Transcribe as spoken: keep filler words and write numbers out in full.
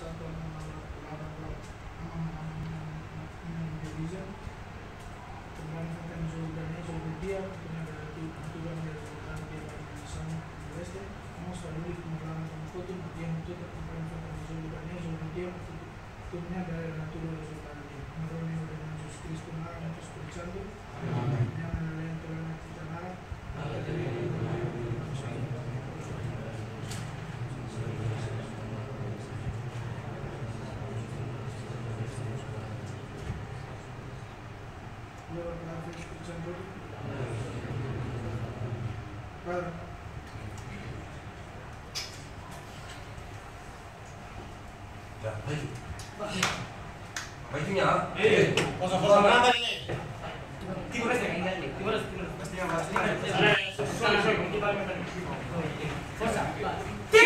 Santo Division, kemudian akan Jordania, Jordia, kemudian ada Tujuan dari Jordania di San Oeste, vamos a abrir como la foto yang itu kemudian akan Jordania, Jordia, kemudian ada Natura de Jordania, Maronia de Yesus Kristus, Nara, Espiritu Santo, yang ada yang telah kita Nara, luego para el Espíritu Santo. Padre. Ya, maju. Majunya. Eh, kosong-kosong berapa ini? Tiga belas ya, tiga belas, tiga belas. Pastinya, pastinya. Sorry, sorry, kita main. Forza.